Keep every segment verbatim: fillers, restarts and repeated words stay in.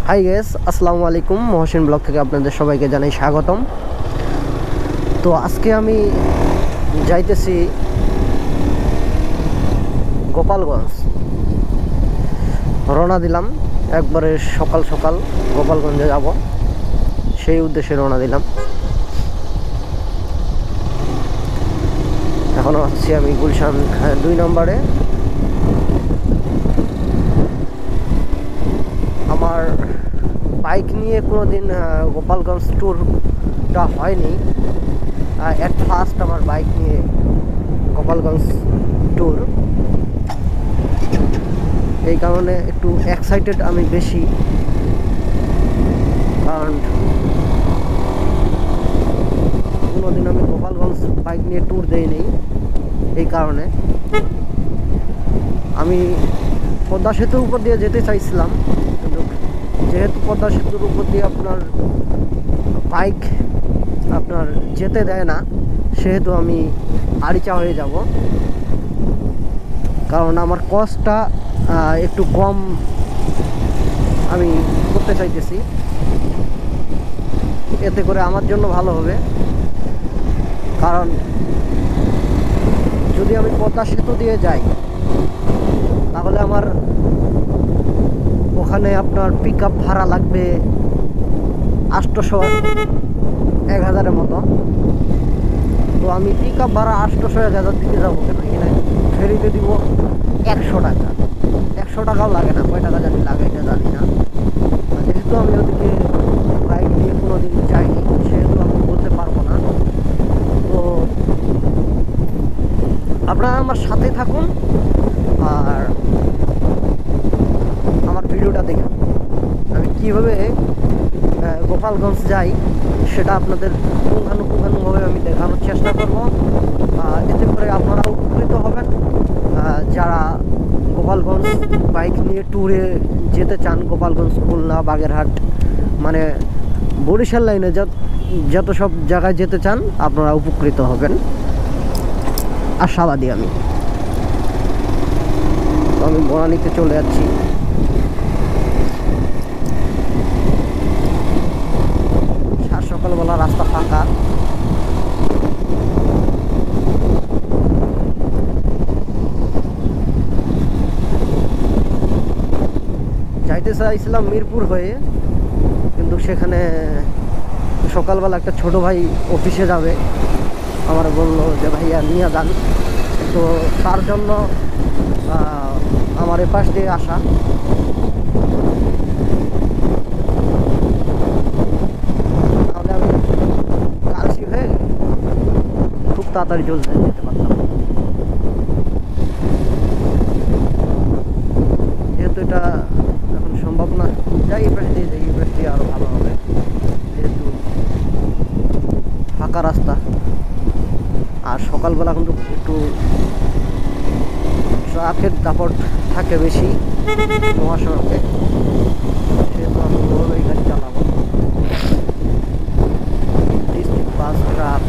Hi guys, আসসালামু আলাইকুম। Mohsin blog থেকে আপনাদের সবাইকে জানাই স্বাগতম। তো আজকে আমি যাইতেছি গোপালগঞ্জ। রওনা দিলাম একবারে সকাল সকাল গোপালগঞ্জে যাব, সেই উদ্দেশ্যে রওনা দিলাম। এখনও আসছি আমি গুলশান দুই নম্বরে। আমার বাইক নিয়ে কোনো দিন গোপালগঞ্জ ট্যুরটা হয়নি। অ্যাট ফার্স্ট আমার বাইক নিয়ে গোপালগঞ্জ ট্যুর, এই কারণে একটু এক্সাইটেড আমি বেশি, কারণ কোনোদিন আমি গোপালগঞ্জ বাইক নিয়ে ট্যুর দেইনি। এই কারণে আমি পদ্মা সেতুর উপর দিয়ে যেতে চাইছিলাম, কিন্তু যেহেতু পদ্মা সেতুর উপর দিয়ে আপনার বাইক আপনার যেতে দেয় না, সেহেতু আমি আরিচা হয়ে যাব। কারণ আমার কস্টটা একটু কম আমি করতে চাইতেছি, এতে করে আমার জন্য ভালো হবে। কারণ যদি আমি পদ্মা সেতু দিয়ে যাই, তাহলে আমার ওখানে আপনার পিক আপ ভাড়া লাগবে আটশোশো এক হাজারের মতো। তো আমি পিক আপ ভাড়া আটশোশো এক হাজার দিতে যাবো কেন? এখানে ফেরিতে দিব একশো টাকা, একশো টাকাও লাগে না, কয় টাকা জানি লাগে এটা জানি না। যেহেতু আমি ওদিকে বাইক নিয়ে কোনো দিন যাইনি, সেহেতু আমি বলতে পারবো না। তো আপনারা আমার সাথে থাকুন আর আমার ভিডিওটা দেখুন। আমি কীভাবে গোপালগঞ্জ যাই সেটা আপনাদের পুঙ্খানুপুঙ্খানুভাবে আমি দেখানোর চেষ্টা করব। এতে করে আপনারা উপকৃত হবেন, যারা গোপালগঞ্জ বাইক নিয়ে ট্যুরে যেতে চান। গোপালগঞ্জ, খুলনা, বাগেরহাট, মানে বরিশাল লাইনে যত সব জায়গায় যেতে চান, আপনারা উপকৃত হবেন আশাবাদী আমি। তো আমি বনানীতে চলে যাচ্ছি। সাত সকালবেলা রাস্তা ফাঁকা। যাইতে চাইছিলাম মিরপুর হয়ে, কিন্তু সেখানে সকালবেলা একটা ছোট ভাই অফিসে যাবে, আমার বললো যে ভাইয়া নিয়ে যান। তো তার জন্য আমার এপাশ দিয়ে আসা। তাহলে আমি কালসি হয়ে খুব তাড়াতাড়ি চলে যেতে পারতাম। যেহেতু এটা এখন সম্ভব না, যাই এপাশ দিয়ে যাই, এপাশ দিয়ে আরও ভালো হবে, যেহেতু ফাঁকা রাস্তা। আর সকালবেলা কিন্তু একটু ট্রাকের দাপট থাকে বেশি মহাসড়কে, সেহেতু আমি ওই গাড়ি চালাবো। ডিস্ট্রিক্ট বাস, ট্রাক,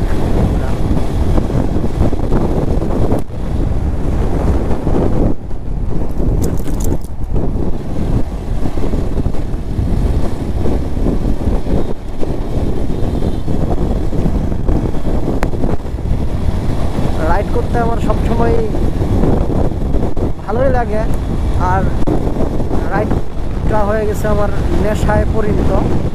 রাইড করতে আমার সবসময় ভালোই লাগে। আর রাইডটা হয়ে গেছে আমার নেশায় পরিণত।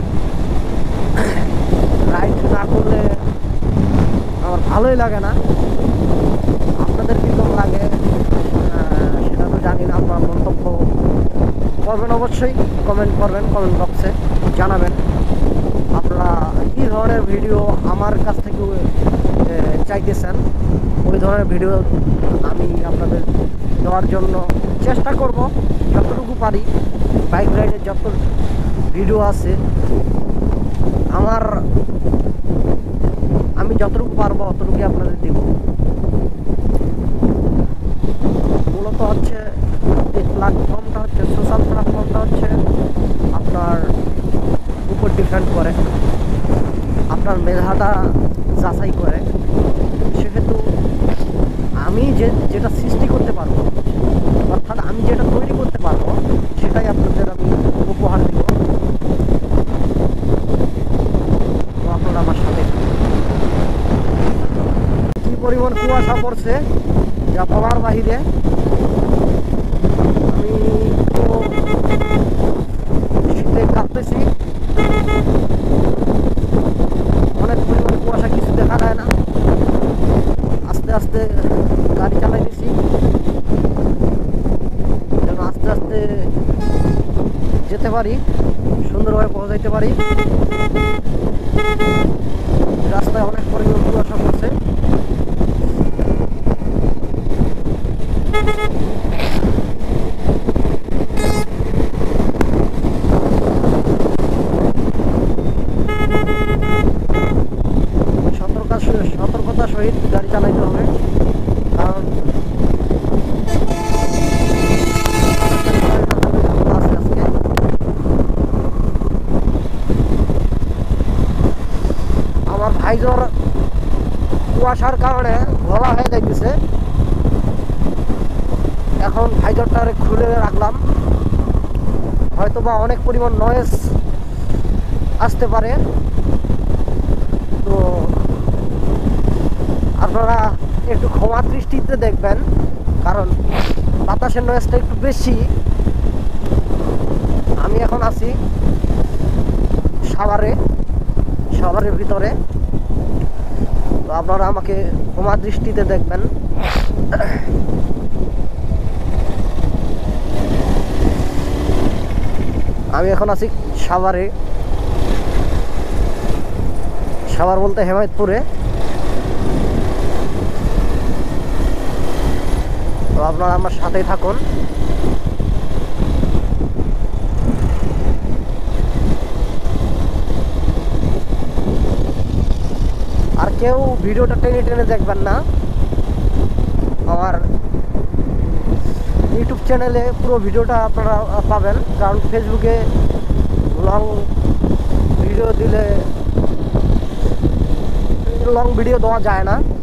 রাইড না করলে আমার ভালোই লাগে না। আপনাদের কীরকম লাগে সেটা তো জানি না। আপনার মন্তব্য করবেন, অবশ্যই কমেন্ট করবেন, কমেন্ট বক্সে জানাবেন আপনারা কী ধরনের ভিডিও আমার কাছ থেকে চাইতেছেন। ওই ধরনের ভিডিও আমি আপনাদের দেওয়ার জন্য চেষ্টা করব যতটুকু পারি। বাইক রাইডের যত ভিডিও আছে আমার, আমি যতটুকু পারবো অতটুকুই আপনাদের দেব। মূলত হচ্ছে এই প্ল্যাটফর্মটা হচ্ছে, সোশ্যাল প্ল্যাটফর্মটা হচ্ছে আপনার উপর ডিপেন্ড করে, আপনার মেধাটা যাচাই করে। সেহেতু আমি যে যেটা সৃষ্টি করতে পারবো, অর্থাৎ আমি যেটা তৈরি করতে পারবো, সেটাই আপনাদের আমি উপহার দেব। কুয়াশা পড়ছে, যা বলার বাহিরে। আমি তো শীতে কাঁপতেছি, অনেক পরিমাণ কুয়াশা, কিছু দেখা যায় না। আস্তে আস্তে গাড়ি চালাই দিছি যেন আস্তে আস্তে যেতে পারি, সুন্দরভাবে পৌঁছাইতে পারি। রাস্তায় অনেক পরিমাণ কুয়াশা পড়ছে। সতর্কতা সতর্কতার সহিত গাড়ি চালাইতে হবে, কারণ আমার ভাইজর কুয়াশার কারণে ঘোলা হয়ে যাইতেছে। এখন ভাইজরটা খুলে রাখলাম, হয়তো বা অনেক পরিমাণ নয়েজ আসতে পারে, তো আপনারা একটু ক্ষমা দৃষ্টিতে দেখবেন, কারণ বাতাসের নয়েজটা একটু বেশি। আমি এখন আছি সাভারে, সাভারের ভিতরে, তো আপনারা আমাকে ক্ষমা দৃষ্টিতে দেখবেন। আমি এখন আছি সাভারে, সাভার বলতে হেমায়তপুরে। তো আপনারা আমার সাথেই থাকুন। আর কেউ ভিডিওটা টেনে টেনে দেখবেন না। আমার ইউটিউব চ্যানেলে পুরো ভিডিওটা আপনারা পাবেন, কারণ ফেসবুকে লং ভিডিও দিলে লং ভিডিও দেওয়া যায় না।